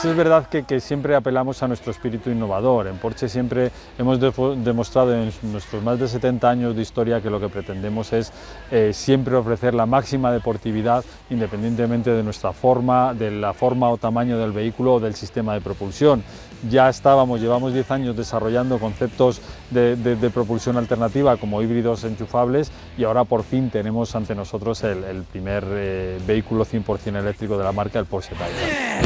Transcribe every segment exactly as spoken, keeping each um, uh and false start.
Sí, es verdad que, que siempre apelamos a nuestro espíritu innovador. En Porsche siempre hemos de, demostrado en nuestros más de setenta años de historia que lo que pretendemos es eh, siempre ofrecer la máxima deportividad independientemente de nuestra forma, de la forma o tamaño del vehículo o del sistema de propulsión. Ya estábamos, llevamos diez años desarrollando conceptos de, de, de propulsión alternativa como híbridos enchufables y ahora por fin tenemos ante nosotros el, el primer eh, vehículo cien por cien eléctrico de la marca, el Porsche Taycan.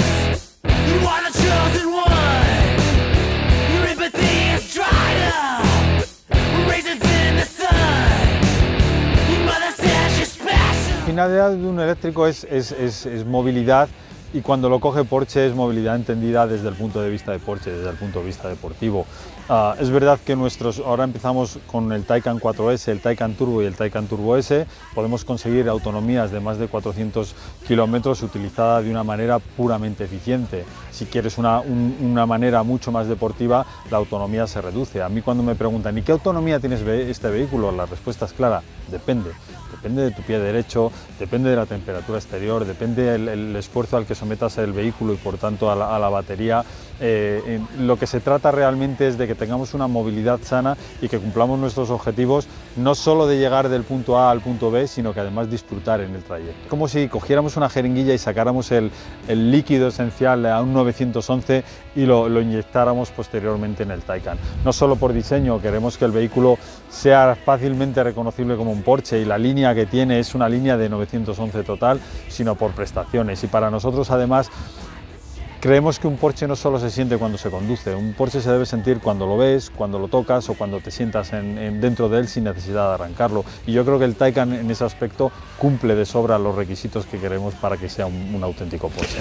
La finalidad de un eléctrico es, es, es, es movilidad, y cuando lo coge Porsche es movilidad entendida desde el punto de vista de Porsche, desde el punto de vista deportivo. Uh, es verdad que nuestros, ahora empezamos con el Taycan cuatro ese, el Taycan Turbo y el Taycan Turbo S, podemos conseguir autonomías de más de cuatrocientos kilómetros utilizada de una manera puramente eficiente. Si quieres una, un, una manera mucho más deportiva, la autonomía se reduce. A mí cuando me preguntan ¿y qué autonomía tienes este vehículo? La respuesta es clara, depende. Depende de tu pie derecho, depende de la temperatura exterior, depende del el esfuerzo al que sometas el vehículo y por tanto a la, a la batería. Eh, lo que se trata realmente es de que tengamos una movilidad sana y que cumplamos nuestros objetivos, no solo de llegar del punto A al punto B, sino que además disfrutar en el trayecto. Como si cogiéramos una jeringuilla y sacáramos el, el líquido esencial a un novecientos once y lo, lo inyectáramos posteriormente en el Taycan. No solo por diseño, queremos que el vehículo sea fácilmente reconocible como un Porsche y la línea que tiene es una línea de novecientos once total, sino por prestaciones. Y para nosotros además creemos que un Porsche no solo se siente cuando se conduce, un Porsche se debe sentir cuando lo ves, cuando lo tocas o cuando te sientas en, en, dentro de él sin necesidad de arrancarlo. Y yo creo que el Taycan en ese aspecto cumple de sobra los requisitos que queremos para que sea un, un auténtico Porsche.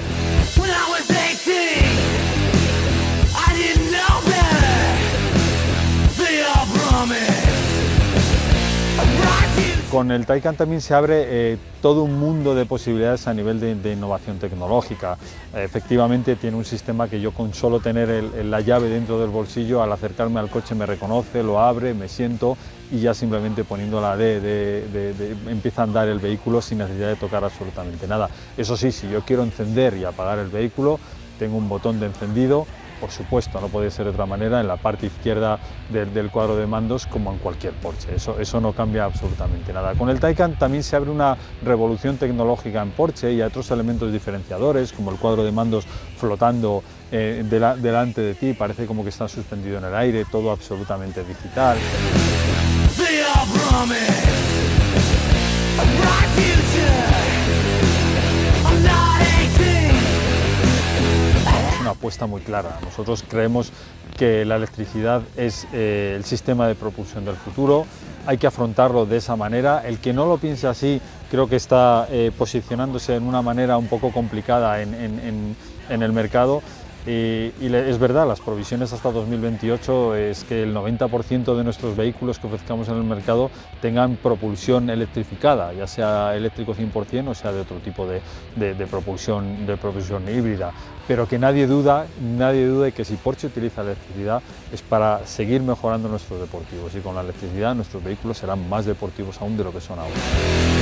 Con el Taycan también se abre eh, todo un mundo de posibilidades a nivel de, de innovación tecnológica. Eh, efectivamente tiene un sistema que yo con solo tener el, el, la llave dentro del bolsillo, al acercarme al coche me reconoce, lo abre, me siento y ya simplemente poniéndola de, de, de, de, empieza a andar el vehículo sin necesidad de tocar absolutamente nada. Eso sí, si yo quiero encender y apagar el vehículo, tengo un botón de encendido. Por supuesto, no puede ser de otra manera, en la parte izquierda del, del cuadro de mandos como en cualquier Porsche, eso, eso no cambia absolutamente nada. Con el Taycan también se abre una revolución tecnológica en Porsche y hay otros elementos diferenciadores como el cuadro de mandos flotando eh, de la, delante de ti, parece como que está suspendido en el aire, todo absolutamente digital. Una apuesta muy clara. Nosotros creemos que la electricidad es eh, el sistema de propulsión del futuro, hay que afrontarlo de esa manera. El que no lo piense así creo que está eh, posicionándose en una manera un poco complicada en, en, en, en el mercado. Y, y es verdad, las provisiones hasta dos mil veintiocho es que el noventa por ciento de nuestros vehículos que ofrezcamos en el mercado tengan propulsión electrificada, ya sea eléctrico cien por cien o sea de otro tipo de, de, de, propulsión, de propulsión híbrida. Pero que nadie duda, nadie dude que si Porsche utiliza electricidad es para seguir mejorando nuestros deportivos y con la electricidad nuestros vehículos serán más deportivos aún de lo que son ahora.